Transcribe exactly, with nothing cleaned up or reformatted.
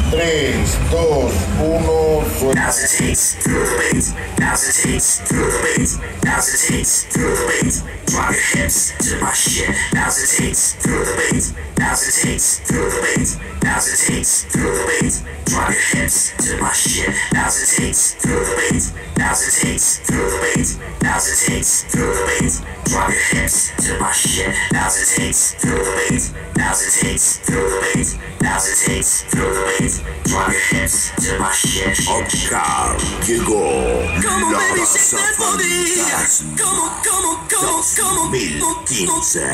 tres, dos, uno, suelta. Now's the takes through the beat. Now's the takes through the beat. Now's the takes through the beat. Drop your hips to my shit. Now's the takes through the beat. Now's the takes through the beat. Now's the takes through the beat. Drop your hips to my shit. Now's the takes through the beat. Now's the takes through the beat. Now's the takes through the beat. Drop your hips to my shit. Now's the takes through the beat. Now's the takes through the beat. Now's the takes through the beat. Drop your hips to my shit. Opcar llegó. Come on, la baby, raza shake that booty. fantasma Come on, come on, come on, come on. dos mil quince.